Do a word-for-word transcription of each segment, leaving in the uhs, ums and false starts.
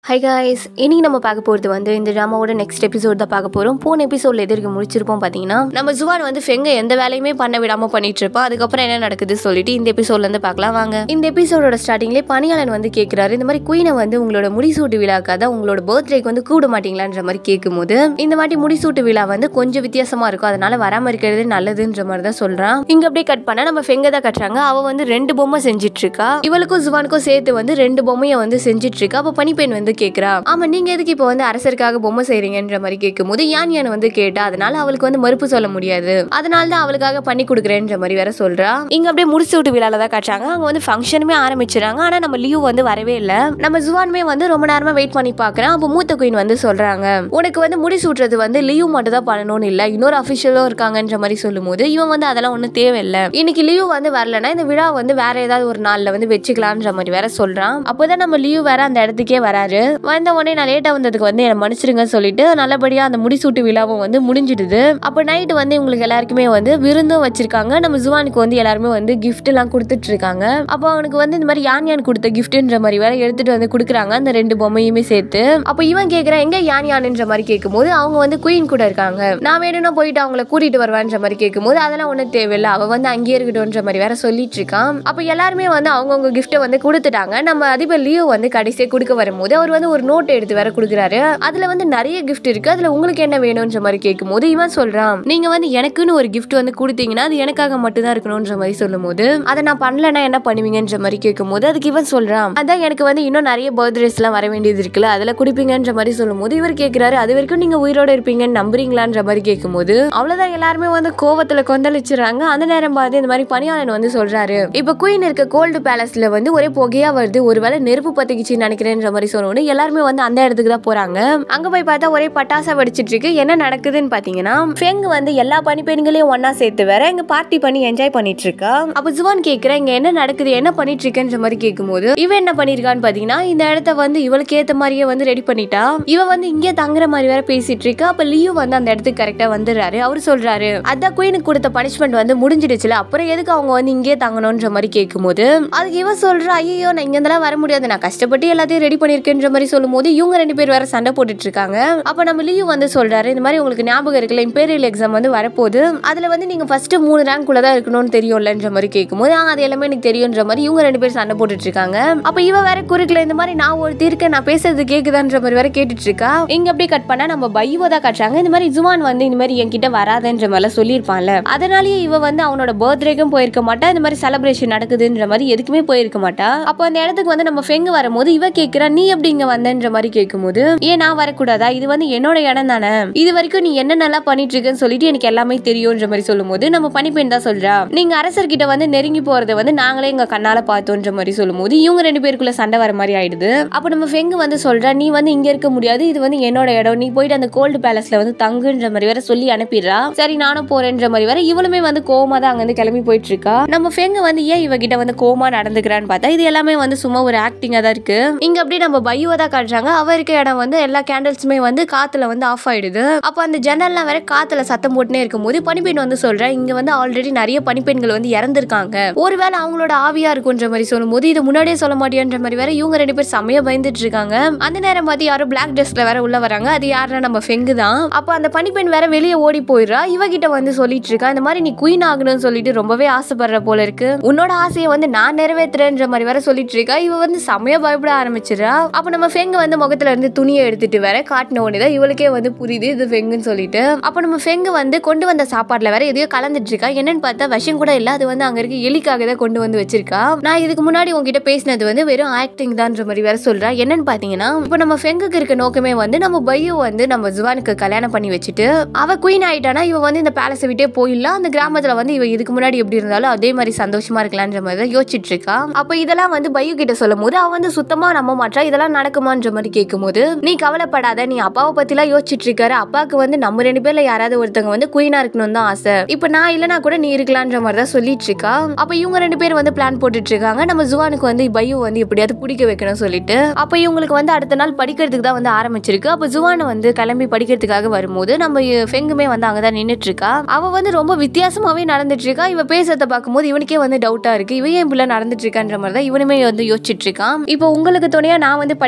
Hi guys, இன்னைக்கு நம்ம பார்க்க போறது வந்து இந்த டிராமாவோட நெக்ஸ்ட் எபிசோட் தான் பார்க்க போறோம். போன எபிசோட்ல எதிர்க்க முடிச்சிருப்போம் பாத்தீங்கன்னா நம்ம ஜுவான் வந்து ஃபெங்க எந்த வேலையுமே பண்ண விடாம பண்ணிட்டு இருப்பா. அதுக்கப்புறம் என்ன நடக்குது சொல்லிட்டு இந்த எபிசோட்ல இருந்து பார்க்கலாம் வாங்க. இந்த எபிசோடோட ஸ்டார்டிங்லேயே பணியாளன் வந்து கேட்கிறாரு, இந்த மாதிரி குயினை வந்து உங்களோட முடிசூட்டு விழாக்காக உங்களோட பர்த்டேக்கு வந்து கூட மாட்டீங்களான்ற மாதிரி கேட்கும்போது இந்த மாதிரி முடிசூட்டு விழா வந்து கொஞ்சம் வித்தியாசமா இருக்கும், அதனால வராம இருக்கிறது நல்லதுன்ற மாதிரி தான் சொல்றான். இங்க அப்படியே கட் பண்ணா நம்ம ஃபெங்க தான் கட்டுறாங்க. அவ வந்து ரெண்டு பொம்மை செஞ்சிட்டு இருக்கா. இவளுக்கும் ஜுவானுக்கும் சேர்த்து வந்து ரெண்டு பொம்மையை வந்து செஞ்சிட்டு இருக்கா. அப்ப பனிப்பெண் வந்து கேக்குறா, ஆமா நீங்க எதுக்கு இப்ப வந்து அரசருக்காக பொம்மை செய்றீங்கன்ற மாதிரி கேட்கும் போது யான் யான் வந்து கேட்டா, அதனால அவளுக்கு வந்து மறுப்பு சொல்ல முடியாது, அதனாலதான் அவளுக்காக பண்ணி கொடுக்குறேன்ற மாதிரி வேற சொல்றா. இங்க அப்படியே முடிச்சு விட்டு விழால தான் காட்டுறாங்க. அங்க வந்து ஃபங்க்ஷனுமே ஆரம்பிச்சிடறாங்க. ஆனா நம்ம லீவ் வந்து வரவே இல்ல. நம்ம ஜுவானுமே வந்து ரொம்ப நேரமா வெயிட் பண்ணி பாக்குறேன். அப்ப மூத்த குயின் வந்து சொல்றாங்க, உனக்கு வந்து முடி சூட்டுறது வந்து லீவ் மட்டும் தான் பண்ணணும்னு இல்ல, இன்னொரு அபிஷியலும் இருக்காங்கன்ற மாதிரி சொல்லும் போது இவன் வந்து அதெல்லாம் ஒன்னும் தேவையில்லை, இன்னைக்கு லீவ் வந்து வரலன்னா இந்த விழா வந்து வேற ஏதாவது ஒரு நாள்ல வந்து வச்சுக்கலாம்ன்ற மாதிரி வேற சொல்றான். அப்போதான் நம்ம லீவ் வேற அந்த இடத்துக்கே வராரு. வந்த உடனே நான் லேட்டா வந்ததுக்கு வந்து என்ன மன்னிச்சிருங்க சொல்லிட்டு நல்லபடியா அந்த முடிசூட்டு விழாவும் வந்து முடிஞ்சிடுது. அப்ப நைட்டு வந்து இவங்களுக்கு எல்லாருக்குமே வந்து விருந்தும் வச்சிருக்காங்க. நம்ம ஜுவானுக்கு வந்து எல்லாருமே வந்து கிஃப்ட் எல்லாம் கொடுத்துட்டு இருக்காங்க. அப்போ அவனுக்கு வந்து இந்த மாதிரி யான் யான் கொடுத்த கிஃப்ட்ன்ற மாதிரி வேற எடுத்துட்டு வந்து கொடுக்குறாங்க, அந்த ரெண்டு பொம்மையுமே சேர்த்து. அப்ப இவன் கேட்கிறான், எங்க யான் யான்ன்ற மாதிரி கேட்கும்போது அவங்க வந்து குயின் கூட இருக்காங்க, நான் வேணும்னா போயிட்டு அவங்கள கூட்டிட்டு வருவான்ற மாதிரி கேட்கும்போது அதெல்லாம் ஒன்னும் தேவையில்லை, அவ வந்து அங்கேயே இருக்கட்டும்ன்ற மாதிரி வேற சொல்லிட்டு இருக்கான். அப்ப எல்லாருமே வந்து அவங்கவுங்க கிஃப்ட்டை வந்து கொடுத்துட்டாங்க. நம்ம அதிபர் லியோ வந்து கடைசியை கொடுக்க வரும்போது அவர் வந்து ஒரு நோட் எடுத்து வேற கொடுக்குறாரு. அதுல வந்து நிறைய கிஃப்ட் இருக்கு, அதுல உங்களுக்கு என்ன வேணும்ன்ற மாதிரி கேட்கும்போது இவன் சொல்றான், நீங்க வந்து எனக்குன்னு ஒரு கிஃப்ட் வந்து கொடுத்தீங்கன்னா அது எனக்காக மட்டும் தான் இருக்கணும்ன்ற மாதிரி சொல்லும் போது அதை நான் பண்ணலன்னா என்ன பண்ணுவீங்கன்ற மாதிரி கேட்கும்போது அதுக்கு இவன் சொல்றான், அதான் எனக்கு வந்து இன்னும் நிறைய பர்த்டேஸ் எல்லாம் வர வேண்டியது இருக்குல்ல, அதுல குடிப்பீங்கன்ற மாதிரி சொல்லும் போது இவர் கேட்கிறாரு, அது வரைக்கும் நீங்க உயிரோட இருப்பீங்கன்னு நம்புறீங்களான்ற மாதிரி கேட்கும்போது அவ்வளவுதான் எல்லாருமே வந்து கோவத்துல கொந்தளிச்சுறாங்க. அந்த நேரம் பார்த்து இந்த மாதிரி பணியாளன் வந்து சொல்றாரு, இப்ப குயின் இருக்க கோல்டு பேலஸ்ல வந்து ஒரே புகையா வருது, ஒருவேளை நெருப்பு பத்திக்கிச்சு நினைக்கிறேன்ற மாதிரி சொன்னோன்னு எல்லாருமே வந்து அந்த இடத்துக்கு தான் போறாங்க. அங்க போய் பார்த்தா ஒரே பட்டாசா வெடிச்சிட்டு இருக்கு. என்ன நடக்குதுன்னு பாத்தீங்கன்னா ஃபெங் வந்து எல்லா பனிப்பெண்களையும் ஒன்னா சேர்த்து வேற இங்க பார்ட்டி பண்ணி என்ஜாய் பண்ணிட்டு இருக்கா. அப்ப ஜுவான் கேக்குற, இங்க என்ன நடக்குது, என்ன பண்ணிட்டு இருக்கேன்ற மாதிரி கேட்கும்போது இவன் என்ன பண்ணிருக்கான்னு பாத்தீங்கன்னா இந்த இடத்த வந்து இவளுக்கு ஏத்த மாதிரியே வந்து ரெடி பண்ணிட்டா. இவ வந்து இங்கே தங்குற மாதிரி வேற பேசிட்டு இருக்கா. அப்ப லியோ வந்து அந்த இடத்துக்கு கரெக்டா வந்துடுறாரு. அவர் சொல்றாரு, அதான் குயினுக்கு கொடுத்த பனிஷ்மெண்ட் வந்து முடிஞ்சிடுச்சுல, அப்புறம் எதுக்கு அவங்க வந்து இங்கே தங்கணும்ன்ற மாதிரி கேட்கும்போது அதுக்கு இவ சொல்றா, ஐயோ நான் இங்க இருந்தாலும் வர முடியாது, நான் கஷ்டப்பட்டு எல்லாத்தையும் ரெடி பண்ணிருக்கேன்ற மாதிரி சொல்லும் போது இவங்க ரெண்டு பேர் வேற சண்டை போட்டுட்டு இருக்காங்க. அப்ப நம்ம லியோ வந்து சொல்றாரு, இந்த மாதிரி உங்களுக்கு ஞாபகம் இருக்குல்ல, இம்பீரியல் எக்ஸாம் வந்து வரப்போகுது, அதுல வந்து நீங்க ஃபர்ஸ்ட் மூணு ரேங்க் குள்ள தான் இருக்கணும்னு தெரியும்லன்ற மாதிரி கேட்கும்போது அது எல்லாமே எனக்கு தெரியும்ன்ற மாதிரி இவங்க ரெண்டு பேர் சண்டை போட்டுட்டு இருக்காங்க. அப்ப இவ வேற குறுக்கல, இந்த மாதிரி நான் ஒரு தீர்க்க நான் பேசுறது கேக்குதான்ற மாதிரி வேற கேட்டுட்டு இருக்கா. இங்க அப்படியே கட் பண்ணா நம்ம பையோ தான் காட்டுறாங்க. இந்த மாதிரி ஜுவான் வந்து இந்த மாதிரி என்கிட்ட வராதன்ற மாதிரி சொல்லியிருப்பான்ல, அதனாலேயே இவ வந்து அவனோட பர்த்டேக்கும் போயிருக்க மாட்டா, இந்த மாதிரி செலிப்ரேஷன் நடக்குதுன்ற மாதிரி எதுக்குமே போயிருக்க மாட்டா. அப்போ அந்த இடத்துக்கு வந்து நம்ம ஃபெங் வரும்போது இவ கேட்கிறா, நீ எப்படி இங்க வந்தன்ற மாதிரி கேட்கும்போது ஏன் நான் வரக்கூடாதா, இது வந்து என்னோட இடம் தானே, இது வரைக்கும் நீ என்ன நல்லா பண்ணிட்டு இருக்கன்னு சொல்லிட்டு எனக்கு எல்லாமே தெரியும்ன்ற மாதிரி சொல்லும் போது நம்ம பனிப்பெண் தான் சொல்றா, நீங்க அரசர்கிட்ட வந்து நெருங்கி போறதை வந்து நாங்களே எங்க கண்ணால பார்த்தோன்ற மாதிரி சொல்லும் போது இவங்க ரெண்டு பேருக்குள்ள சண்டை வர மாதிரி ஆயிடுது. அப்ப நம்ம ஃபெங் வந்து சொல்றா, நீ வந்து இங்க இருக்க முடியாது, இது வந்து என்னோட இடம், நீ போயிட்டு அந்த கோல்டு பேலஸ்ல வந்து தங்குன்ற மாதிரி வேற சொல்லி அனுப்பிடுறா. சரி நானும் போறேன்ற மாதிரி வேற இவளுமே வந்து கோவமா தான் அங்க இருந்து கிளம்பி போயிட்டு இருக்கா. நம்ம ஃபெங் வந்து ஏன் இவகிட்ட வந்து கோவமா நடந்துக்கிறான்னு பார்த்தா இது எல்லாமே வந்து சும்மா ஒரு ஆக்டிங்கா தான் இருக்கு. இங்க அப்படியே நம்ம பையோ தான் காட்டுறாங்க. அவ இருக்க இடம் வந்து எல்லா கேண்டில்ஸுமே வந்து காத்துல வந்து ஆஃப் ஆயிடுது. அப்ப அந்த ஜன்னல்லாம் வேற காத்துல சத்தம் போட்டுனே இருக்கும்போது பனிப்பெண் வந்து சொல்றா, இங்க வந்து ஆல்ரெடி நிறைய பனிப்பெண்கள் வந்து இறந்திருக்காங்க, ஒருவேளை அவங்களோட ஆவியா இருக்குன்ற மாதிரி சொல்லும் போது இது முன்னாடியே சொல்ல மாட்டேன்ற மாதிரி வேற இவங்க ரெண்டு பேர் செமையா பயந்துட்டு இருக்காங்க. அந்த நேரம் பார்த்து யாரும் பிளாக் ட்ரெஸ்ல வேற உள்ள வராங்க. அது யாருன்னா நம்ம ஃபெங்கு தான். அப்ப அந்த பனிப்பெண் வேற வெளியே ஓடி போயிடுறா. இவகிட்ட வந்து சொல்லிட்டு இருக்கா, இந்த மாதிரி நீ குயின் ஆகணும்னு சொல்லிட்டு ரொம்பவே ஆசைப்படுற போல இருக்கு, உன்னோட ஆசையை வந்து நான் நிறைவேற்றுறேன்ற மாதிரி வேற சொல்லிட்டு இருக்கா. இவ வந்து செமையா பயப்பட ஆரம்பிச்சிடறா. அப்ப நம்ம ஃபெங் வந்து முகத்துல இருந்து துணியை எடுத்துட்டு வேற காட்டின உடனே இவளுக்கே வந்து புரியுது இது ஃபெங்குன்னு சொல்லிட்டு. அப்ப நம்ம ஃபெங் வந்து கொண்டு வந்த சாப்பாடுல வேற எதையோ கலந்துட்டு இருக்கா. என்னன்னு பார்த்தா விஷம் கூட இல்ல, அது வந்து அங்க இருக்க எலிக்காக தான் கொண்டு வந்து வச்சிருக்கா. நான் இதுக்கு முன்னாடி உங்ககிட்ட பேசினது வந்து வெறும் ஆக்டிங் தான்ற மாதிரி வேற சொல்றா. என்னன்னு பாத்தீங்கன்னா இப்ப நம்ம ஃபெங்குக்கு இருக்க நோக்கமே வந்து நம்ம பையோ வந்து நம்ம ஜுவானுக்கு கல்யாணம் பண்ணி வச்சுட்டு அவ குயின் ஆயிட்டானா இவ வந்து இந்த பேலஸை விட்டே போயிடலாம், அந்த கிராமத்துல வந்து இவ இதுக்கு முன்னாடி எப்படி இருந்தாலும் அதே மாதிரி சந்தோஷமா இருக்கலாம்ன்ற மாதிரி தான் யோசிச்சுட்டு இருக்கா. அப்ப இதெல்லாம் வந்து பையோ கிட்ட சொல்லும் போது அவ வந்து சுத்தமா நம்ப மாட்டா, இதெல்லாம் நடக்குமான்ற மாதிரி கேட்கும்போது நீ கவலைப்படாத, நீ அப்பாவை பத்தி எல்லாம் யோசிச்சுட்டு இருக்காரு, அப்பாவுக்கு வந்து நம்ம ரெண்டு பேர்ல யாராவது ஒருத்தவங்க வந்து குயினா இருக்கணும் தான் ஆசை, இப்ப நான் இல்லனா கூட நீ இருக்கலாம்ன்ற மாதிரி தான் சொல்லிட்டு இருக்கா. அப்ப இவங்க ரெண்டு பேர் வந்து பிளான் போட்டுட்டு இருக்காங்க. நம்ம ஜுவானுக்கு வந்து பையோ வந்து எப்படியாவது பிடிக்க வைக்கணும் சொல்லிட்டு. அப்ப இவங்களுக்கு வந்து அடுத்த நாள் படிக்கிறதுக்கு தான் வந்து ஆரம்பிச்சிருக்கு. அப்ப ஜுவான வந்து கிளம்பி படிக்கிறதுக்காக வரும்போது நம்ம ஃபெங்குமே வந்து அங்கதான் நின்னுட்டு இருக்கா. அவ வந்து ரொம்ப வித்தியாசமாவே நடந்துட்டு இருக்கா. இவ பேசுறத பார்க்கும்போது இவனுக்கே வந்து டவுட்டா இருக்கு, இவன் ஏன் இப்படி நடந்துட்டு இருக்கான்ற மாதிரி தான் இவனுமே வந்து யோசிச்சுட்டு இருக்கான். இப்போ உங்களுக்கு துணையா நான் வந்து படிக்க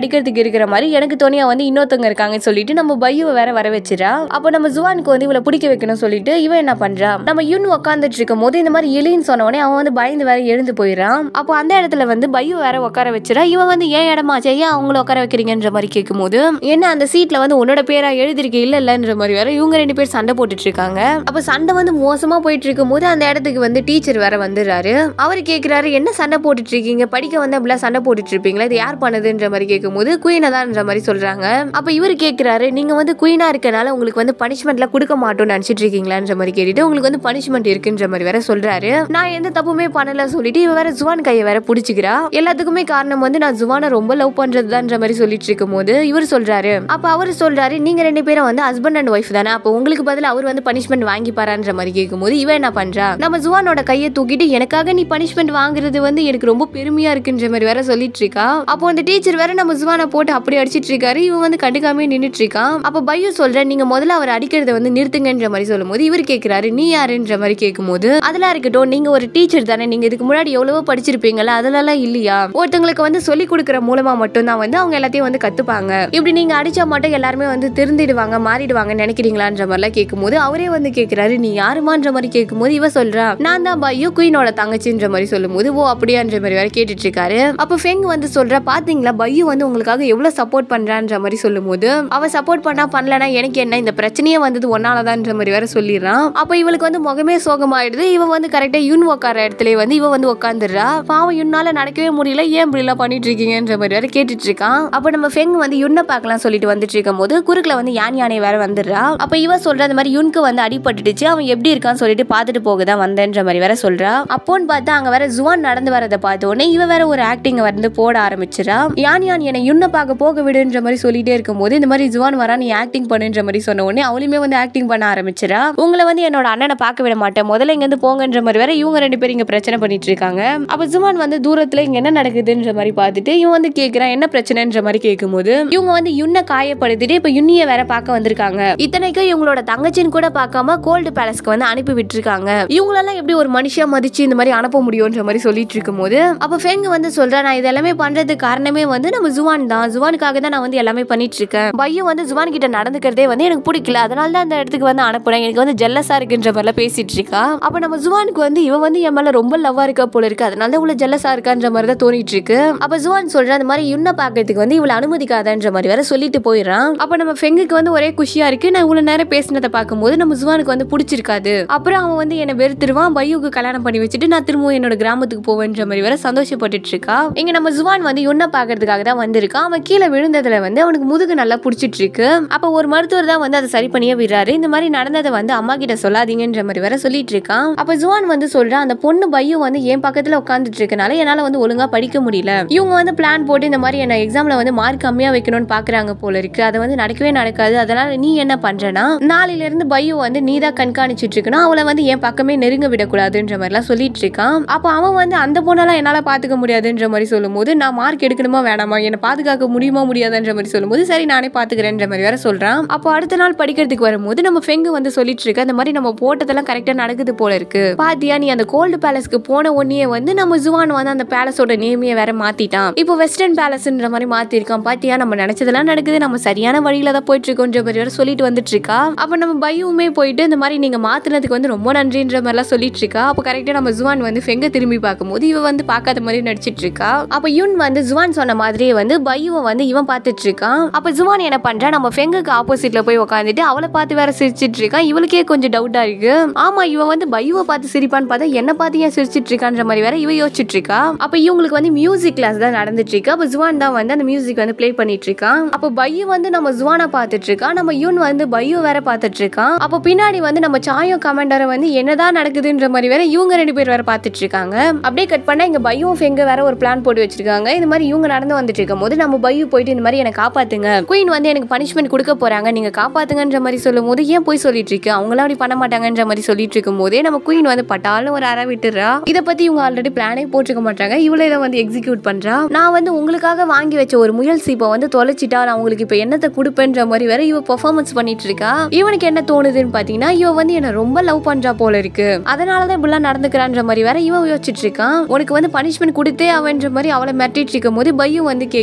படிக்கிறதுக்கு இருக்கிற மாதிரி எனக்கு துணையா வந்து இன்னொருத்தவங்க இருக்காங்கன்னு சொல்லிட்டு நம்ம பையுவை வேற வர வச்சிரா. அப்போ நம்ம ஜுவானுக்கு வந்து இவளை பிடிக்க வைக்கணும் சொல்லிட்டு இவன் என்ன பண்றா, நம்ம யுன் உட்காந்துட்டு இருக்கும் போது இந்த மாதிரி எலின்னு சொன்ன உடனே அவன் வந்து பயந்து வேற எழுந்து போயிடறான். அப்போ அந்த இடத்துல வந்து பையு வேற உட்கார வச்சிரா. இவன் வந்து ஏன் இடமா ஏன் அவங்கள உட்கார வைக்கிறீங்கன்ற மாதிரி கேட்கும் போது என்ன அந்த சீட்ல வந்து உன்னோட பேரா எழுதிருக்கு இல்ல இல்லன்ற மாதிரி வேற இவங்க ரெண்டு பேர் சண்டை போட்டுட்டு இருக்காங்க. அப்ப சண்டை வந்து மோசமா போயிட்டு இருக்கும் போது அந்த இடத்துக்கு வந்து டீச்சர் வேற வந்துடுறாரு. அவர் கேட்கிறாரு என்ன சண்டை போட்டுட்டு இருக்கீங்க, படிக்க வந்து அப்படிலாம் சண்டை போட்டுட்டு இருப்பீங்களா, இது யார் பண்ணுதுன்ற மாதிரி கேட்கும் போது குயினா தான்ன்ற மாதிரி சொல்றாங்க. அப்ப இவர் கேட்கிறாரு நீங்க வந்து குயினா இருக்கனால உங்களுக்கு வந்து பனிஷ்மெண்ட்ல கொடுக்க மாட்டோம்னு நினைச்சிட்டு இருக்கீங்களான்ற மாதிரி கேட்டுட்டு உங்களுக்கு வந்து பனிஷ்மெண்ட் இருக்குன்ற மாதிரி வேற சொல்றாரு. நான் எந்த தப்புமே பண்ணல சொல்லிட்டு இவ வேற ஜுவான் கையை வேற பிடிச்சிக்கிறா. எல்லாத்துக்குமே காரணம் வந்து நான் ஜுவானை ரொம்ப லவ் பண்றதுதான்ற மாதிரி சொல்லிட்டு இருக்கும் போது இவர் சொல்றாரு. அப்ப அவரு சொல்றாரு நீங்க ரெண்டு பேரும் வந்து ஹஸ்பண்ட் அண்ட் ஒய்ஃப் தானே, அப்ப உங்களுக்கு பதில் அவர் வந்து பனிஷ்மெண்ட் வாங்கி பாரான்ற மாதிரி கேட்கும் போது இவன் என்ன பண்றா, நம்ம ஜுவானோட கையை தூக்கிட்டு எனக்காக நீ பனிஷ்மெண்ட் வாங்குறது வந்து எனக்கு ரொம்ப பெருமையா இருக்குன்ற மாதிரி வேற சொல்லிட்டு இருக்கா. அப்போ அந்த டீச்சர் வேற நம்ம ஜுவானை போட்டு அப்படி அடிச்சிட்டு இருக்காரு. இவன் வந்து கண்டுக்காமே நின்னுட்டு இருக்கான். அப்ப பையு சொல்ற நீங்க முதல்ல அவர் அடிக்கிறத வந்து நிறுத்துங்கன்ற மாதிரி சொல்லும் போது இவர் கேட்கிறாரு நீ யாருன்ற மாதிரி கேட்கும் போது அதெல்லாம் இருக்கட்டும், நீங்க ஒரு டீச்சர் தானே, நீங்க இதுக்கு முன்னாடி எவ்வளவோ படிச்சிருப்பீங்களா, அதெல்லாம் இல்லையா, ஒருத்தங்களுக்கு வந்து சொல்லி கொடுக்கற மூலமா மட்டும் தான் வந்து அவங்க எல்லாத்தையும் வந்து கத்துப்பாங்க, இப்படி நீங்க அடிச்சா மட்டும் எல்லாருமே வந்து திருந்திடுவாங்க மாறிடுவாங்க நினைக்கிறீங்களான்ற மாதிரிலாம் கேட்கும்போது அவரே வந்து கேட்கிறாரு நீ யாருமான்ற மாதிரி கேட்கும்போது இவ சொல்றா நான் தான் பையு குயினோட தங்கச்சின்ற மாதிரி சொல்லும் போது ஓ அப்படியான்ற மாதிரி வேற கேட்டுட்டு இருக்காரு. அப்ப ஃபெங் வந்து சொல்றா பாத்தீங்களா பையு வந்து உங்களுக்காக எவ்வளவு சப்போர்ட் பண்றான்ற மாதிரி சொல்லும் போது அவ சப்போர்ட் பண்ணா பண்ணலனா எனக்கு என்ன, இந்த பிரச்சனையே வந்தது ஒன்னாலதான்ற மாதிரி வேற சொல்லிடுறான். அப்ப இவளுக்கு வந்து முகமே சோகமாயிடுது. இவ வந்து கரெக்டா யுன் உட்கார இடத்துல வந்து இவ வந்து உட்காந்துடுறா. பாவம் யுன்னால நடக்கவே முடியல, ஏன் இப்படி எல்லாம் பண்ணிட்டு இருக்கீங்கன்ற மாதிரி வேற கேட்டுட்டு இருக்கான். அப்ப நம்ம ஃபெங் வந்து யுன்னை பார்க்கலாம் சொல்லிட்டு வந்துட்டு இருக்கும் போது குறுக்குல வந்து யான் யானை வேற வந்துடுறா. அப்ப இவ சொல்ற அந்த மாதிரி யுன்க்கு வந்து அடிபட்டுடுச்சு, அவன் எப்படி இருக்கான்னு சொல்லிட்டு பாத்துட்டு போகதான் வந்தேன்ற மாதிரி வேற சொல்றா. அப்போன்னு பார்த்தா அங்க வேற ஜுவான் நடந்து வரதை பார்த்த உடனே இவ வேற ஒரு ஆக்டிங் வந்து போட ஆரம்பிச்சிடா. யான் யான் என்னை யுன்னை பார்க்க போக விடுன்ற மாதிரி சொல்லிட்டே இருக்கும் போது இந்த மாதிரி ஜுவான் வரா நீ ஆக்டிங் பண்ணுன்ற மாதிரி சொன்ன உடனே அவளுமே வந்து ஆக்டிங் பண்ண ஆரம்பிச்சிடா. உங்களை வந்து என்னோட அண்ணனை பார்க்க விட மாட்டேன், முதல்ல இங்க இருந்து போங்கன்ற மாதிரி வேற இவங்க ரெண்டு பேரும் இங்க பிரச்சனை பண்ணிட்டு இருக்காங்க. அப்ப ஜுவான் வந்து தூரத்துல இங்க என்ன நடக்குதுன்ற மாதிரி பார்த்துட்டு இவன் வந்து கேக்குறான் என்ன பிரச்சனைன்ற மாதிரி கேட்கும் போது இவங்க வந்து யுன்னை காயப்படுத்திட்டு இப்ப யுன்னிய வேற பார்க்க வந்திருக்காங்க. இத்தனைக்கும் இவங்களோட தங்கச்சின்னு கூட பார்க்காம கோல்டு பேலஸ்க்கு வந்து அனுப்பி விட்டுருக்காங்க. இவங்களெல்லாம் எப்படி ஒரு மனுஷா மதிச்சு இந்த மாதிரி அனுப்ப முடியும்ன்ற மாதிரி சொல்லிட்டு இருக்கும் போது அப்ப ஃபெங் வந்து சொல்றா நான் இது எல்லாமே பண்றதுக்கு காரணமே வந்து நம்ம ஜுவான் தான், ஜுவானுக்காக தான் நான் வந்து எல்லாமே பண்ணிட்டு இருக்கேன். பையன் வந்து ஜுவான் கிட்ட நடந்துக்கிறதே வந்து எனக்கு பிடிக்கல, அதனால தான் அந்த இடத்துக்கு வந்து அனுப்புறேன், எனக்கு வந்து ஜெல்லஸா இருக்குன்ற மாதிரிலாம் பேசிட்டு இருக்கா. அப்ப நம்ம ஜுவானுக்கு வந்து இவ வந்து என் மேல ரொம்ப லவ்வா இருக்கா போல இருக்கு, அதனால தான் இவ்வளவு ஜெல்லஸா இருக்கான்ற மாதிரி தான் தோணிட்டு இருக்கு. அப்ப ஜுவான் சொல்ற அந்த மாதிரி யுன்னை பாக்கிறதுக்கு வந்து இவளை அனுமதிக்காதன்ற மாதிரி வேற சொல்லிட்டு போயிடறான். அப்ப நம்ம ஃபெங்குக்கு வந்து ஒரே குஷியா இருக்கு, நான் இவ்வளவு நேரம் பேசினதை பார்க்கும்போது நம்ம ஜுவானுக்கு வந்து பிடிச்சிருக்காது, அப்புறம் அவன் வந்து என்ன வெறுத்துருவான், பையுக்கு கல்யாணம் பண்ணி வச்சுட்டு நான் திரும்பவும் என்னோட கிராமத்துக்கு போவேன்ற மாதிரி வேற சந்தோஷப்பட்டுட்டு இருக்கா. இங்க நம்ம ஜுவான் வந்து யுன்னை பாக்குறதுக்காக தான் வந்திருக்கான். அவன் கீழே விழுந்ததுல வந்து அவனுக்கு முதுகு நல்லா பிடிச்சிட்டு இருக்கு. அப்ப ஒரு மருத்துவர் தான் வந்து அதை சரி பண்ணியே விடுறாரு. இந்த மாதிரி நடந்ததை வந்து அம்மா கிட்ட சொல்லாதீங்கன்ற மாதிரி வேற சொல்லிட்டு இருக்கான். அப்ப ஜுவான் வந்து சொல்றான் அந்த பொண்ணு பையு வந்து என் பக்கத்துல உட்காந்துட்டு இருக்கனால என்னால வந்து ஒழுங்கா படிக்க முடியல, இவங்க வந்து பிளான் போட்டு இந்த மாதிரி என்ன எக்ஸாம்ல வந்து மார்க் கம்மியா வைக்கணும்னு பாக்குறாங்க போல இருக்கு, அது வந்து நடக்கவே நடக்காது, அதனால நீ என்ன பண்றனா நாளையில இருந்து பையு வந்து நீ தான் கண்காணிச்சிட்டு இருக்கணும், அவளை வந்து என் பக்கமே நெருங்க விடக்கூடாதுன்ற மாதிரி எல்லாம் சொல்லிட்டு இருக்கான். அப்ப அவன் வந்து அந்த பொண்ணெல்லாம் என்னால பாத்துக்க முடியாதுன்ற மாதிரி சொல்லும் போது நான் மார்க் எடுக்கணுமா வேணாமா, என்ன பாதுகாக்க முடியுமா முடியாதுன்ற மாதிரி சொல்லும் போது சரி நானே பாத்துக்கிறேன்ற மாதிரி வேற சொல்றான். அப்போ அடுத்த நாள் படிக்கிறதுக்கு வரும்போது நம்ம ஃபெங்கு வந்து சொல்லிட்டு இருக்க அந்த மாதிரி நம்ம போட்டதெல்லாம் கரெக்டா நடக்குது போல இருக்கு, பாத்தியா நீ அந்த கோல்டு பேலஸ்க்கு போன உடனே வந்து நம்ம ஜுவான் வந்து அந்த பேலஸோட நேமையை வேற மாத்திட்டான், இப்போ வெஸ்டர்ன் பேலஸ்ன்ற மாதிரி மாத்திருக்கான், பாத்தியா நம்ம நினைச்சதெல்லாம் நடக்குது, நம்ம சரியான வழியில தான் போயிட்டு இருக்கோன்ற மாதிரி வேற சொல்லிட்டு வந்துட்டு இருக்கா. அப்ப நம்ம பையுமே போயிட்டு இந்த மாதிரி நீங்க மாத்தினதுக்கு வந்து ரொம்ப நன்றின்ற மாதிரி எல்லாம் சொல்லிட்டு இருக்கா. அப்ப கரெக்டா நம்ம ஜுவான் வந்து ஃபெங்க திரும்பி பார்க்கும்போது இவ வந்து பார்க்காத மாதிரி நடிச்சிட்டு இருக்கா. அப்ப யுன் வந்து ஜுவான் சொன்ன மாதிரியே வந்து பையுவை வந்து இவன் பார்த்துட்டு இருக்கான். அப்ப ஜுவான் என்ன பண்றா நம்ம ஃபெங்குக்கு ஆப்போசிட்ல போய் உட்காந்துட்டு அவளை பார்த்து வேற சிரிச்சிட்டு இருக்கான். இவளுக்கே கொஞ்சம் டவுட்டா இருக்கு, ஆமா இவன் வந்து பையுவை பார்த்து சிரிப்பான்னு பார்த்தா என்ன பார்த்து ஏன் சிரிச்சிட்டு இருக்கான்ற மாதிரி வேற இவ யோசிச்சுட்டு இருக்கா. அப்ப இவங்களுக்கு வந்து மியூசிக் கிளாஸ் தான் நடந்துட்டு இருக்கு. அப்ப ஜுவான் தான் வந்து அந்த மியூசிக் வந்து பிளே பண்ணிட்டு இருக்கான். அப்ப பையு வந்து நம்ம ஜுவானை பார்த்துட்டு இருக்கான், நம்ம யுன் வந்து பையு வேற பார்த்துட்டு இருக்கான். அப்ப பின்னாடி வந்து நம்ம சாயோ கமாண்டரை வந்து என்னதான் நடக்குதுன்ற மாதிரி வேற இவங்க ரெண்டு பேர் வேற பார்த்துட்டு இருக்காங்க. அப்படியே கட் பண்ணா இங்க பையும் ஃபெங்க வேற ஒரு பிளான் போட்டு வச்சிருக்காங்க. இந்த மாதிரி இவங்க நடந்து வந்துட்டு இருக்கும் போது நம்ம பையு போயிட்டு இந்த மாதிரி என்ன காப்பாத்துங்க, குயின் வந்து எனக்கு பனிஷ்மெண்ட் கொடுக்க போறாங்க, நீங்க காப்பாத்துங்கன்ற மாதிரி சொல்லும் போது ஏன் போய் சொல்லிட்டு இருக்கு, அவங்களாம் அப்படி பண்ண மாட்டாங்கன்ற மாதிரி சொல்லிட்டு இருக்கும் போதே நம்ம குயின் வந்து பட்டாலும் ஒரு அற விட்டுறா. இதை பத்தி இவங்க ஆல்ரெடி பிளானே போட்டுக்க மாட்டாங்க, இவளே இதை வந்து எக்ஸிக்யூட் பண்றா. நான் வந்து உங்களுக்காக வாங்கி வச்ச ஒரு முயல் சீப்பை வந்து தொலைச்சிட்டா நான் உங்களுக்கு இப்ப என்னத்தை கொடுப்பேன்ற மாதிரி வேற இவ பெர்ஃபார்மன்ஸ் பண்ணிட்டு இருக்கா. இவனுக்கு என்ன தோணுதுன்னு பாத்தீங்கன்னா இவ வந்து என்ன ரொம்ப லவ் பண்றா போல இருக்கு, அதனாலதான் இப்படிலாம் நடந்துக்கிறான்ற மாதிரி வேற இவன் யோசிச்சுட்டு இருக்கான். உனக்கு வந்து பனிஷ்மெண்ட் கொடுத்தே அவன்ற மாதிரி அவளை மிரட்டிட்டு இருக்கும் போது பையும் வந்து கேக்குறா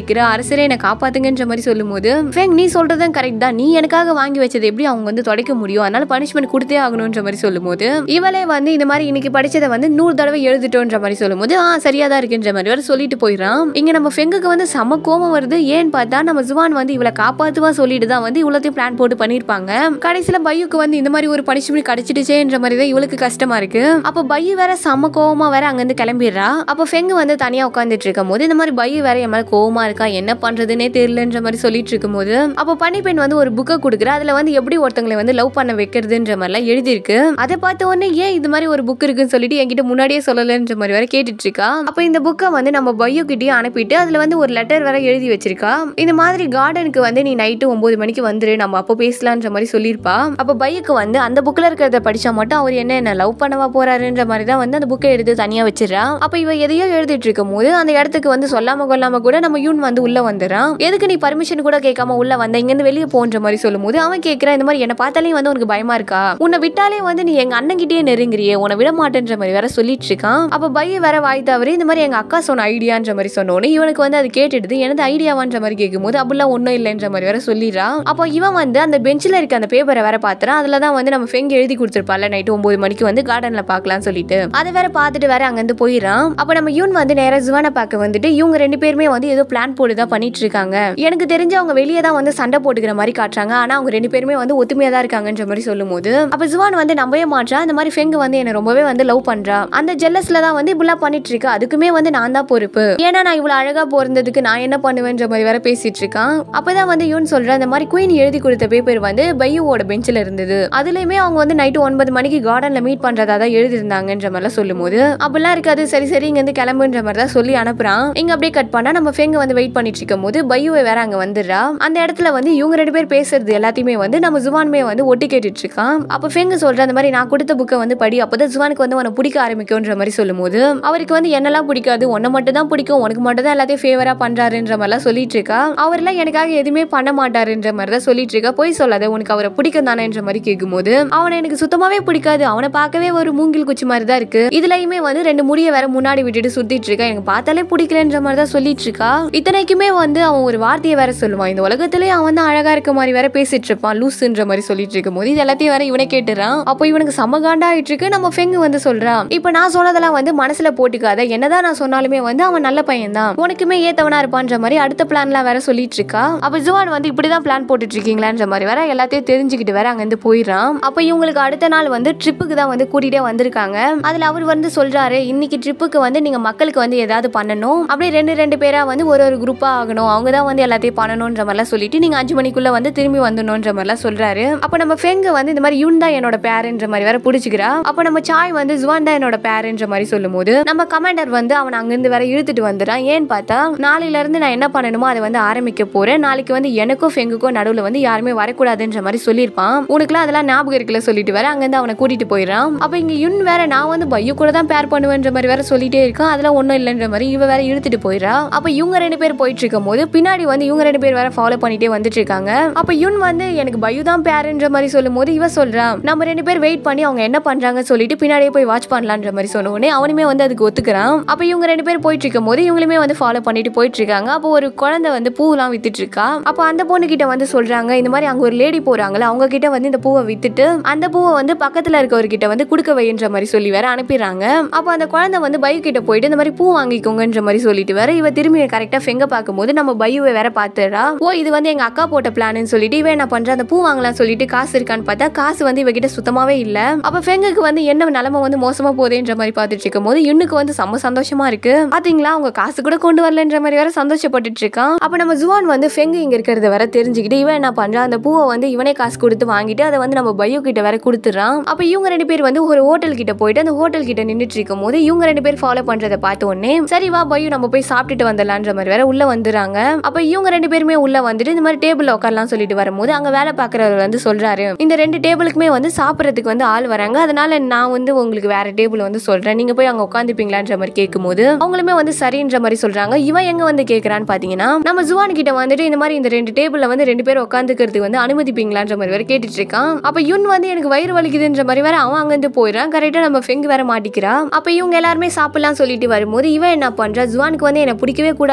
கேட்கிற அரசரே என்ன காப்பாத்துங்கன்ற மாதிரி சொல்லும்போது ஃபெங் நீ சொல்றதும் கரெக்ட் தான், நீ எனக்காக வாங்கி வச்சது எப்படி அவங்க வந்து தொடைக்க முடியும், அதனால பனிஷ்மெண்ட் கொடுத்தே ஆகணும்ன்ற மாதிரி சொல்லும்போது இவளே வந்து இந்த மாதிரி இன்னைக்கு படிச்சதை வந்து நூறு தடவை எழுதிட்டோன்ற மாதிரி சொல்லும்போது ஆ சரியா தான் இருக்குன்ற மாதிரி வேற சொல்லிட்டு போயிடறான். இங்க நம்ம ஃபெங்குக்கு வந்து செம கோபம் வருது. ஏன்னு பார்த்தா நம்ம ஜுவான் வந்து இவளை காப்பாத்துவா சொல்லிட்டு தான் வந்து இவ்வளோத்தையும் பிளான் போட்டு பண்ணிருப்பாங்க. கடைசியில பையுக்கு வந்து இந்த மாதிரி ஒரு பனிஷ்மெண்ட் கிடைச்சிடுச்சேன்ற மாதிரி தான் இவளுக்கு கஷ்டமா இருக்கு. அப்ப பையு வேற செம கோவமா வேற அங்க இருந்து கிளம்பிடுறா. அப்ப ஃபெங்கு வந்து தனியா உட்காந்துட்டு இருக்கும் போது இந்த மாதிரி பையு வேற என் மேல கோவமா இருக்கா, என்ன பண்றதுன்னே தெரியலன்ற மாதிரி சொல்லிட்டு இருக்கும் போது அப்ப பனிப்பெண் வந்து ஒரு புக்கை கொடுக்குற, அதுல வந்து எப்படி ஒருத்தங்களை வந்து லவ் பண்ண வைக்கிறதுன்ற மாதிரி எல்லாம் எழுதி இருக்கு. அதை பார்த்த உடனே ஏன் இது மாதிரி ஒரு புக் இருக்குன்னு சொல்லிட்டு என்கிட்ட முன்னாடியே சொல்லலன்ற மாதிரி வேற கேட்டுட்டு இருக்கா. அப்ப இந்த புக்கை வந்து நம்ம பையு கிட்டே அனுப்பிட்டு அதுல வந்து ஒரு லெட்டர் வேற எழுதி வச்சிருக்கா. இந்த மாதிரி கார்டனுக்கு வந்து நீ நைட்டு ஒன்பது மணிக்கு வந்துரு, நம்ம அப்போ பேசலான்ற மாதிரி சொல்லியிருப்பா. அப்ப பையுக்கு வந்து அந்த புக்ல இருக்கிறத படிச்சா மட்டும் அவர் என்ன என்ன லவ் பண்ணவா போறாருன்ற மாதிரி தான் வந்து அந்த புக்கை எடுத்து தனியா வச்சிடறா. அப்ப இவ எதையோ எழுதிட்டு இருக்கும் போது அந்த இடத்துக்கு வந்து சொல்லாம கொள்ளாம கூட நம்ம யூன் வந்து உள்ள வந்துறான். எதுக்கு நீ பர்மிஷன் கூட கேட்காம உள்ள வந்த, இங்க இருந்து வெளியே போன்ற மாதிரி சொல்லும் போது அவன் கேட்கிறான் இந்த மாதிரி என்ன பார்த்தாலே வந்து உனக்கு பயமா இருக்கா, உன்னை விட்டாலே வந்து நீ எங்க அண்ணன் கிட்டே நெருங்குறியே, உன்னை விட மாட்டேன்ற மாதிரி வேற சொல்லிட்டு இருக்கான். அப்ப பைய வேற வாய் தவறி இந்த மாதிரி எங்க அக்கா சொன்ன ஐடியான்ற மாதிரி சொன்னோன்னு இவனுக்கு வந்து அது கேட்டுடுது. எனது ஐடியாவான்ற மாதிரி கேட்கும் போது அப்படிலாம் ஒன்னும் இல்லைன்ற மாதிரி வேற சொல்லிடுறான். அப்போ இவன் வந்து அந்த பெஞ்சில் இருக்க அந்த பேப்பரை வேற பாத்துறான். அதுலதான் வந்து நம்ம ஃபெங் எழுதி கொடுத்துருப்பால நைட்டு ஒன்பது மணிக்கு வந்து கார்டன்ல பாக்கலாம் சொல்லிட்டு அதை வேற பாத்துட்டு வேற அங்க இருந்து போயிடறான். அப்ப நம்ம யூன் வந்து நேரா ஜுவானை பார்க்க வந்துட்டு இவங்க ரெண்டு பேருமே வந்து ஏதோ பிளான் போட்டுதான் பண்ணிட்டு இருக்காங்க. எனக்கு தெரிஞ்சு அவங்க வெளியே தான் வந்து சண்டை போட்டுக்கிற மாதிரி காட்டுறாங்க, ஆனா அவங்க ரெண்டு பேருமே வந்து ஒத்துமையா தான் இருக்காங்கன்ற மாதிரி சொல்லும் போது அப்ப ஜுவான் வந்து நம்பவே மாட்டா. அந்த மாதிரி ஃபெங் வந்து என்ன ரொம்பவே வந்து லவ் பண்றா, அந்த ஜெல்லஸ்ல தான் வந்து இப்படிலாம் பண்ணிட்டு இருக்கா, அதுக்குமே வந்து நான் தான் பொறுப்பு, ஏன்னா நான் இவ்வளவு அழகா பிறந்ததுக்கு நான் என்ன பண்ணுவேன்ற மாதிரி வேற பேசிட்டு இருக்கான். அப்பதான் வந்து யூன் சொல்ற அந்த மாதிரி குயின் எழுதி கொடுத்த பேப்பர் வந்து பையோட பெஞ்சில் இருந்தது, அதுலயுமே அவங்க வந்து நைட்டு ஒன்பது மணிக்கு கார்டன்ல மீட் பண்றதா தான் எழுதி இருந்தாங்கன்ற மாதிரி சொல்லும் போது அப்படிலாம் இருக்காது, சரி சரி இங்க இருந்து கிளம்புன்ற மாதிரி தான் சொல்லி அனுப்புறான். இங்க அப்படியே கட் பண்ணா நம்ம ஃபெங் வந்து வெயிட் பண்ணிட்டு இருக்கும் போது பையுவை வேற அங்க வந்துடுறா. அந்த இடத்துல வந்து இவங்க ரெண்டு பேர் பேசுறது எல்லாத்தையுமே வந்து நம்ம ஜுவான்மே வந்து ஒட்டி கேட்டுட்டு இருக்கான். அப்ப ஃபெங் சொல்ற அந்த மாதிரி நான் கொடுத்த புக்கை வந்து படி, அப்பதான் ஜுவானுக்கு வந்து உனக்கு பிடிக்க ஆரம்பிக்கும்ன்ற மாதிரி சொல்லும் போது அவருக்கு வந்து என்னெல்லாம் பிடிக்காது, உன்னை மட்டும் தான் பிடிக்கும், உனக்கு மட்டும் தான் எல்லாத்தையும் ஃபேவரா பண்றாருன்ற மாதிரிலாம் சொல்லிட்டு இருக்கா. அவர்லாம் எனக்காக எதுவுமே பண்ண மாட்டாருன்ற மாதிரி தான் சொல்லிட்டு இருக்கா. போய் சொல்லாத, உனக்கு அவரை பிடிக்கும் தானேன்ற மாதிரி கேட்கும் போது அவனை எனக்கு சுத்தமாவே பிடிக்காது, அவனை பார்க்கவே ஒரு மூங்கில் குச்சி மாதிரி தான் இருக்கு, இதுலயுமே வந்து ரெண்டு முடிய வேற முன்னாடி விட்டுட்டு சுத்திட்டு இருக்கா, எனக்கு பார்த்தாலே பிடிக்கலன்ற மாதிரி தான் சொல்லிட்டு இருக்கா. இத்தனைக்குமே வந்து அவன் ஒரு வார்த்தையை வேற சொல்லுவான், இந்த உலகத்திலேயே அவன் தான் அழகா இருக்க மாதிரி வேற பேசிட்டு இருப்பான் லூசுன்ற மாதிரி சொல்லிட்டு இருக்கும் போது இது எல்லாத்தையும் வேற இவனை கேட்டுறான். அப்போ இவனுக்கு சமகாண்டா ஆயிட்டு இருக்கு. நம்ம ஃபெங் வந்து சொல்றான், இப்ப நான் சொன்னதெல்லாம் வந்து மனசுல போட்டுக்காத, என்னதான் நான் சொன்னாலுமே வந்து அவன் நல்ல பையன் தான், உனக்குமே ஏத்தவனா இருப்பான்ற மாதிரி அடுத்த பிளான்லாம் வேற சொல்லிட்டு இருக்கா. அப்ப ஜுவான் வந்து இப்படிதான் பிளான் போட்டுட்டு இருக்கீங்களான்ற மாதிரி வேற எல்லாத்தையும் தெரிஞ்சுக்கிட்டு வேற அங்க இருந்து போயிடறான். அப்ப இவங்களுக்கு அடுத்த நாள் வந்து ட்ரிப்புக்கு தான் வந்து கூட்டிட்டே வந்திருக்காங்க. அதுல அவர் வந்து சொல்றாரு, இன்னைக்கு ட்ரிப்புக்கு வந்து நீங்க மக்களுக்கு வந்து ஏதாவது பண்ணணும், அப்படியே ரெண்டு ரெண்டு பேரா வந்து ஒரு ஒரு குரூப்பா ஆகணும், அவங்க தான் வந்து எல்லாத்தையும் பண்ணணும்ன்ற மாதிரிலாம் சொல்லிட்டு நீங்க அஞ்சு மணிக்குள்ள வந்து திரும்பி வந்துடணும்ன்ற மாதிரிலாம் சொல்றாரு. அப்ப நம்ம ஃபெங் வந்து இந்த மாதிரி யூன் தான் என்னோட பேருன்ற மாதிரி வேற பிடிச்சிக்கிறா. அப்ப நம்ம சாய் வந்து ஜுவான் தான் என்னோட பேருன்ற மாதிரி சொல்லும் போது நம்ம கமாண்டர் வந்து அவன் அங்கிருந்து வேற இழுத்துட்டு வந்துறான். ஏன்னு பார்த்தா நாளையில இருந்து நான் என்ன பண்ணணுமோ அதை வந்து ஆரம்பிக்க போறேன், நாளைக்கு வந்து எனக்கும் ஃபெங்குக்கும் நடுவுல வந்து யாருமே வரக்கூடாதுன்ற மாதிரி சொல்லியிருப்பான், உனக்குலாம் அதெல்லாம் ஞாபகம் இருக்குல்ல சொல்லிட்டு வேற அங்கிருந்து அவனை கூட்டிட்டு போயிடறான். அப்ப இங்க யுன் வேற நான் வந்து பையு கூட தான் பேர் பண்ணுவேன்ற மாதிரி வேற சொல்லிட்டே இருக்கான், அதெல்லாம் ஒண்ணும் இல்லைன்ற மாதிரி இவ வேற இழுத்துட்டு போயிடறா. அப்ப இவங்க ரெண்டு பேர் போயிட்டு இருக்கும் போது பின்னாடி வந்து இவங்க ரெண்டு பேர் வேற ஃபாலோ பண்ணிட்டே வந்துட்டு இருக்காங்க. அப்ப யுன் வந்து எனக்கு பையு தான் பேருன்ற மாதிரி சொல்லும் போது இவ சொல்றான், நம்ம ரெண்டு பேர் வெயிட் பண்ணி அவங்க என்ன பண்றாங்க சொல்லிட்டு பின்னாடியே போய் வாட்ச் பண்ணலான்ற மாதிரி சொன்ன உடனே அவனுமே வந்து அதுக்கு ஒத்துக்கிறான். அப்ப இவங்க ரெண்டு பேர் போயிட்டு இருக்கும் போது இவங்களுமே வந்து ஃபாலோ பண்ணிட்டு போயிட்டு இருக்காங்க. அப்போ ஒரு குழந்தை வந்து பூவெல்லாம் வித்துட்டு இருக்கா. அப்ப அந்த பொண்ணு கிட்ட வந்து சொல்றாங்க, இந்த மாதிரி அங்க ஒரு லேடி போறாங்களா, அவங்க கிட்ட வந்து இந்த பூவை வித்துட்டு அந்த பூவை வந்து பக்கத்துல இருக்கவர்கிட்ட வந்து குடுக்க வைன்ற மாதிரி சொல்லி வேற அனுப்பிடுறாங்க. அப்ப அந்த குழந்தை வந்து பையு கிட்ட போயிட்டு இந்த மாதிரி பூ வாங்கிக்கோங்கன்ற மாதிரி சொல்லிட்டு வேற இவ திரும்பி கரெக்டா ஃபெங்க பார்க்கும்போது நம்ம பையுவை வேற பாத்துறா. ஓ இது வந்து எங்க அக்கா போட்ட பிளான்னு சொல்லிட்டு இவ என்ன பண்ற, அந்த பூ வாங்கலாம் சொல்லிட்டு காசு இருக்கான்னு பார்த்தா காசு வந்து இவகிட்ட சுத்தமாவே இல்ல. அப்ப ஃபெங்குக்கு வந்து என்ன நிலைமை வந்து மோசமா போதேன்ற மாதிரி பாத்துட்டு இருக்கும் போது யுன்னுக்கு வந்து செம்ம சந்தோஷமா இருக்கு. பாத்தீங்களா அவங்க காசு கூட கொண்டு வரலன்ற மாதிரி வேற சந்தோஷப்பட்டுட்டு இருக்கான். அப்ப நம்ம ஜுவான் வந்து ஃபெங்கு இங்க இருக்கிறத வேற தெரிஞ்சுக்கிட்டு இவன் என்ன பண்றா, அந்த பூவை வந்து இவனே காசு கொடுத்து வாங்கிட்டு அதை வந்து நம்ம பையு கிட்ட வேற கொடுத்துறான். அப்ப இவங்க ரெண்டு பேர் வந்து ஒரு ஹோட்டல் கிட்ட போயிட்டு அந்த ஹோட்டல் கிட்ட நின்றுட்டு இருக்கும் போது இவங்க ரெண்டு பேர் ஃபாலோ பண்றதை பார்த்த உடனே சரி வா பையு நம்ம போய் சாப்பிட்டுட்டு வந்துடலான்ற மாதிரி வேற உள்ள வந்துறாங்க. அப்ப இவங்க ரெண்டு பேருமே உள்ள வந்துட்டு இந்த மாதிரி டேபிள்ல உட்காரலாம் சொல்லிட்டு வரும்போது அங்க வேலை பாக்குறவர் வந்து சொல்றாரு, இந்த ரெண்டு டேபிளுக்குமே வந்து சாப்பிடறதுக்கு வந்து ஆள் வராங்க, அதனால நான் வந்து உங்களுக்கு வேற டேபிள் வந்து சொல்றேன், நீங்க போய் அங்க உட்காந்துப்பீங்களான்ற மாதிரி கேட்கும்போது அவங்களுமே வந்து சரின்ற மாதிரி சொல்றாங்க. இவன் எங்க வந்து கேக்குறான்னு பாத்தீங்கன்னா நம்ம ஜுவான் கிட்ட வந்துட்டு இந்த மாதிரி இந்த ரெண்டு டேபிள்ல வந்து ரெண்டு பேரும் உட்காந்துக்கிறதுக்கு வந்து அனுமதிப்பீங்களான்ற மாதிரி வேற கேட்டுட்டு இருக்கான். அப்ப யுன் வந்து எனக்கு வயிறு வலிக்குதுன்ற மாதிரி வேற அவன் அங்க இருந்து போயிடான். கரெக்டா நம்ம ஃபெங் வேற மாட்டிக்கிறா. அப்ப இவங்க எல்லாருமே சாப்பிடலாம் சொல்லிட்டு வரும்போது இவன் என்ன பண்றா, ஜுவானுக்கு வந்து என்ன பிடிக்கவே கூடாது சொல்லிட்டு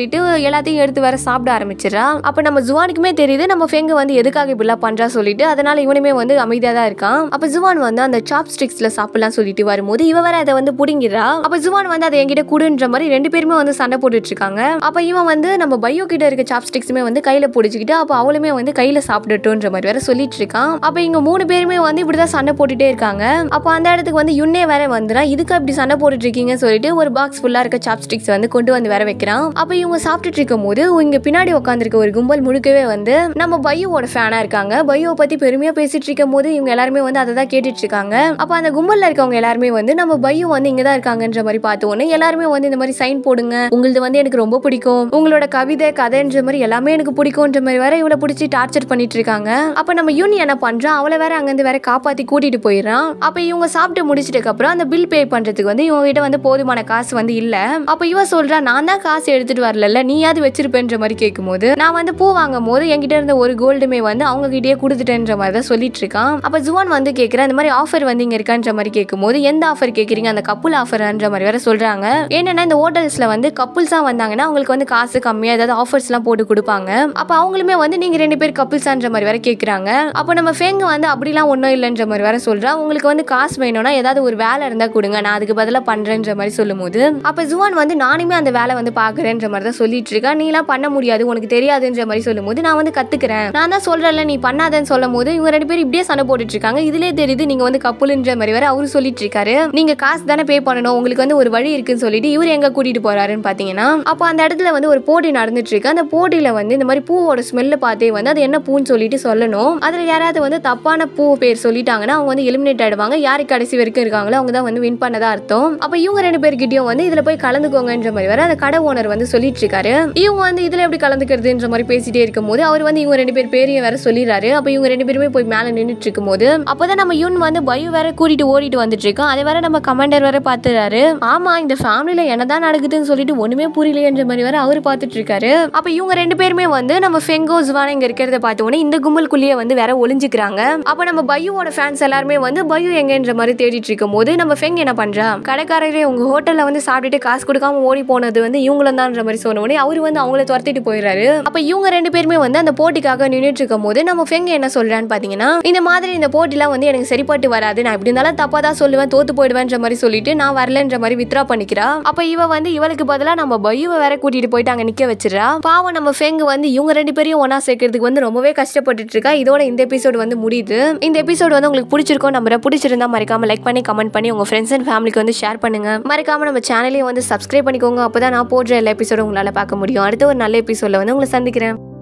சொல்லிட்டு எல்லாத்தையும் எடுத்து வேற சாப்பிட ஆரம்பிச்சிடறா. அப்ப நம்ம ஜுவானுக்குமே தெரியுது நம்ம ஃபெங்க வந்து எதுக்காக இப்படிலாம் பண்றா சொல்லிட்டு, அதனால இவனுமே வந்து அமைதியா தான் இருக்கான். அப்ப ஜுவான் வந்து அந்த சாப்ஸ்டிக்ஸ்ல சாப்பிடலாம் சொல்லிட்டு வரும்போது இவ வேற அதை வந்து புடிங்கிறா. அப்ப ஜுவான் வந்து அதை என்கிட்ட குடுன்ற மாதிரி ரெண்டு பேருமே வந்து சண்டை போட்டுட்டு இருக்காங்க. அப்ப இவன் வந்து நம்ம பயோ கிட்ட இருக்க சாப்ஸ்டிக்ஸுமே வந்து கையில பிடிச்சிக்கிட்டு அப்ப அவளுமே வந்து கையில சாப்பிடட்டும்ன்ற மாதிரி வேற சொல்லிட்டு இருக்கான். அப்ப இங்க மூணு பேருமே வந்து இப்படிதான் சண்டை போட்டுட்டே இருக்காங்க. அப்ப அந்த இடத்துக்கு வந்து யுன்னே வேற வந்துடா. இதுக்கு அப்படி சண்டை போட்டுட்டு இருக்கீங்க சொல்லிட்டு ஒரு பாக்ஸ் ஃபுல்லா இருக்க சாப்ஸ்டிக்ஸ் வந்து கொண்டு வந்து வேற வைக்கிறான். அப்ப இவங்க சாப்பிட்டுட்டு இருக்கும் போது இங்க பின்னாடி உட்காந்துருக்க ஒரு கும்பல் முழுக்கவே வந்து நம்ம பையோட ஃபேனா இருக்காங்க. பையோவை பத்தி பெருமையா பேசிட்டு இருக்கும் போது இவங்க எல்லாருமே வந்து அதை தான் கேட்டுட்டு இருக்காங்க. அப்ப அந்த கும்பல்ல இருக்கவங்க எல்லாருமே வந்து நம்ம பையோ வந்து இங்கதான் இருக்காங்கன்ற மாதிரி பார்த்தோன்னே எல்லாருமே வந்து இந்த மாதிரி சைன் போடுங்க, உங்களது வந்து எனக்கு ரொம்ப பிடிக்கும், உங்களோட கவிதை கதைன்ற மாதிரி எல்லாமே எனக்கு பிடிக்கும்ன்ற மாதிரி வேற இவளை பிடிச்சி டார்ச்சர் பண்ணிட்டு இருக்காங்க. அப்ப நம்ம யூனி என்ன பண்றான், அவளை வேற அங்கிருந்து வேற காப்பாத்தி கூட்டிட்டு போயிடறான். அப்ப இவங்க சாப்பிட்டு முடிச்சிட்டதுக்கு அப்புறம் அந்த பில் பே பண்றதுக்கு வந்து இவங்க கிட்ட வந்து போதுமான காசு வந்து இல்ல. அப்ப இவ சொல்றா, நான் தான் காசு எடுத்துட்டு வரல, நீயாவது வச்சிருப்பேன்ற மாதிரி கேட்கும் போது, நான் வந்து பூ வாங்கும் போது என்கிட்ட இருந்த ஒரு கோல்டுமே வந்து அவங்க கிட்டே கொடுத்துட்டேன்ற மாதிரி தான் சொல்லிட்டு இருக்கான். அப்ப ஜுவான் வந்து கேட்கிறேன், இந்த மாதிரி ஆஃபர் வந்து இங்க இருக்கான்ற மாதிரி கேட்கும் போது, எந்த ஆஃபர் கேட்கறீங்க, அந்த கப்புள் ஆஃபர்ன்ற மாதிரி வேற சொல்றாங்க. ஏன்னா இந்த ஹோட்டல்ஸ்ல வந்து கப்புள்ஸா வந்தாங்கன்னா அவங்களுக்கு வந்து காசு கம்மியா ஏதாவது ஆஃபர்ஸ் எல்லாம் போட்டு கொடுப்பாங்க. அப்ப அவங்களுமே வந்து நீங்க ரெண்டு பேர் கப்புள்ஸான்ற மாதிரி வேற கேட்கறாங்க. அப்ப நம்ம ஃபெங்க வந்து அப்படிலாம் ஒன்றும் இல்லைன்ற மாதிரி வேற சொல்றா. உங்களுக்கு வந்து காசு வேணும்னா ஏதாவது ஒரு வேலை இருந்தா கொடுங்க, நான் அதுக்கு பதிலாக பண்றேன்ற மாதிரி சொல்லும் போது, அப்ப ஜுவான் வந்து நானுமே அந்த வேலை வந்து பாக்குறேன்ற மாதிரி தான் சொல்லிட்டு இருக்கா. நீ எல்லாம் பண்ண முடியாது, உனக்கு தெரியாதுன்ற மாதிரி சொல்லும் போது, நான் வந்து கத்துக்கிறேன், நான் தான் சொல்றேன்ல நீ பண்ணாதன்னு சொல்லும் போது இவங்க ரெண்டு பேரும் இப்படியே சண்டை போட்டுட்டு இருக்காங்க. இதுலயே தெரியுது நீங்க வந்து கப்புள்ன்ற மாதிரி வேற அவரு சொல்லிட்டு இருக்காரு. நீங்க காசு தானே பே பண்ணணும், உங்களுக்கு வந்து ஒரு வழி இருக்குன்னு சொல்லிட்டு இவர் எங்க கூட்டிட்டு போறாருன்னு பாத்தீங்கன்னா, அப்ப அந்த இடத்துல வந்து ஒரு போட்டி நடந்துட்டு இருக்கு. அந்த போட்டியில வந்து இந்த மாதிரி பூவோட ஸ்மெல்ல பார்த்தே வந்து அது என்ன பூன்னு சொல்லிட்டு சொல்லணும். அதுல யாராவது வந்து தப்பான பூ பேர் சொல்லிட்டாங்கன்னா அவங்க வந்து எலிமினேட் ஆயிடுவாங்க. யாரு கடைசி வரைக்கும் இருக்காங்களோ அவங்க தான் வந்து வின் பண்ணதா அர்த்தம். அப்ப இவங்க ரெண்டு பேர்கிட்டயும் வந்து இதுல போய் கலந்துக்கோங்கன்ற மாதிரி வேற அந்த கடை ஓனர் வந்து சொல்லிட்டு இருக்காரு. இவங்க வந்து இதுல எப்படி கலந்துக்கிறதுன்ற மாதிரி பேசிட்டே இருக்கும் போது அவர் வந்து இவங்க ரெண்டு பேர் பேரையும் வேற சொல்லிடுறாரு. அப்ப இவங்க ரெண்டு பேருமே போய் மேல நின்றுட்டு இருக்கும் போது அப்பதான் நம்ம யூன் வந்து பயோ வேற கூட்டிட்டு ஓடிட்டு வந்துட்டு இருக்கோம். அதை வேற நம்ம கமாண்டர் வேற பாத்துறாரு. ஆமா, இந்த ஃபேமிலில என்னதான் நடக்குதுன்னு சொல்லிட்டு ஒண்ணுமே புரியலையன்ற மாதிரி வேற அவரு பாத்துட்டு இருக்காரு. அப்ப இவங்க ரெண்டு பேருமே வந்து நம்ம ஃபெங்கோ ஜுவான் இங்க இருக்கிறத பார்த்தோன்னே இந்த கும்பலுக்குள்ளேயே வந்து வேற ஒளிஞ்சுக்கிறாங்க. அப்ப நம்ம பையோட ஃபேன்ஸ் எல்லாருமே வந்து பயோ எங்கன்ற மாதிரி தேடிட்டு இருக்கும் போது நம்ம ஃபெங் என்ன பண்றா, கடைக்காரரே உங்க ஹோட்டல்ல வந்து சாப்பிட்டுட்டு காசு கொடுக்காம ஓடி போனது வந்து இவங்களும் தான்ற மாதிரி சொன்ன உடனே அவரு வந்து அவங்கள துரத்திட்டு போயிடுறாரு. அப்ப இவங்க ரெண்டு பேருமே வந்து அந்த போட்டிக்காக நின்றுட்டு இருக்கும் போது நம்ம ஃபெங் என்ன சொல்றான்னு பாத்தீங்கன்னா, இந்த மாதிரி இந்த போட்டிலாம் வந்து எனக்கு சரிப்பட்டு வராது, நான் இப்படி இருந்தாலும் தப்பா தான் சொல்லுவேன், தோத்து போயிடுவேன்ற மாதிரி சொல்லிட்டு நான் வரலன்ற மாதிரி வித்ரா பண்ணிக்கிறா. அப்ப இவ வந்து இவளுக்கு பதிலா நம்ம பையோவை வேற கூட்டிட்டு போயிட்டு அங்க நிக்க வச்சிடறா. பாவம் நம்ம ஃபெங் வந்து இவங்க ரெண்டு பேரையும் ஒன்னா சேர்க்கறதுக்கு வந்து ரொம்பவே கஷ்டப்பட்டுட்டு இருக்கா. இதோட இந்த எபிசோட் வந்து முடியுது. இந்த எபிசோட் வந்து உங்களுக்கு பிடிச்சிருக்கும் நம்புறேன். பிடிச்சிருந்தா மறக்காம லைக் பண்ணி கமெண்ட் பண்ணி உங்க ஃப்ரெண்ட்ஸ் அண்ட் ஃபேமிலிக்கு வந்து ஷேர் பண்ணுங்க. மறக்காம நம்ம சேனலையும் வந்து சப்ஸ்கிரைப் பண்ணிக்கோங்க. அப்பதான் நான் போடுற எல்லா எபிசோடும் உங்களால பார்க்க முடியும். அடுத்த ஒரு நல்ல எபிசோட்ல வந்து உங்களை சந்திக்கிறேன்.